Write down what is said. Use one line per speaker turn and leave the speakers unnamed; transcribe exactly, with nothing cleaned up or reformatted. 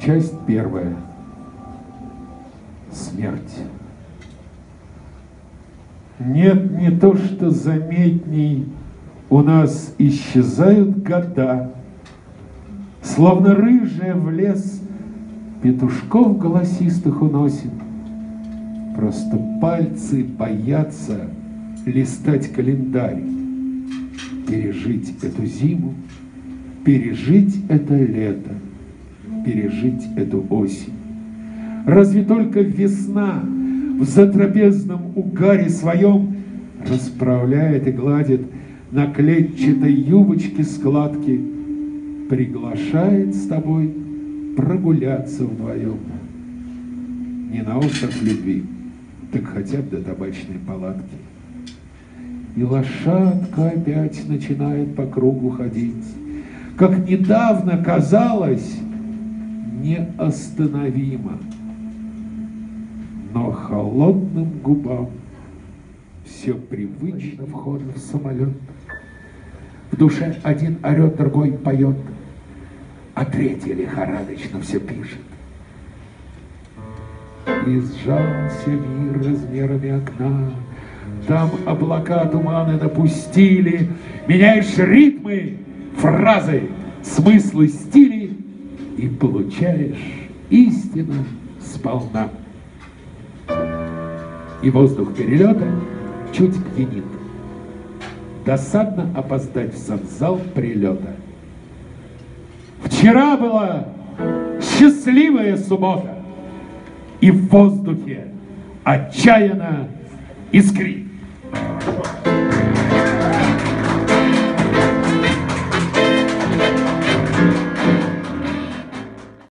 Часть первая. Смерть. Нет, не то что заметней, у нас исчезают года, словно рыжая в лес петушков голосистых уносит. Просто пальцы боятся листать календарь, пережить эту зиму, пережить это лето, пережить эту осень. Разве только весна в затрапезном угаре своем расправляет и гладит на клетчатой юбочке складки, приглашает с тобой прогуляться вдвоем. Не на остров любви, так хотя бы до табачной палатки. И лошадка опять начинает по кругу ходить, как недавно казалось, неостановимо. Но холодным губам все привычно вход в самолет. В душе один орет, другой поет, а третий лихорадочно все пишет. И сжался мир размерами окна, там облака туманы напустили, меняешь ритмы, фразы, смыслы, стили и получаешь истину сполна. И воздух перелета чуть пьянит. Досадно опоздать в садзал прилета. Вчера была счастливая суббота, и в воздухе отчаянно искрит.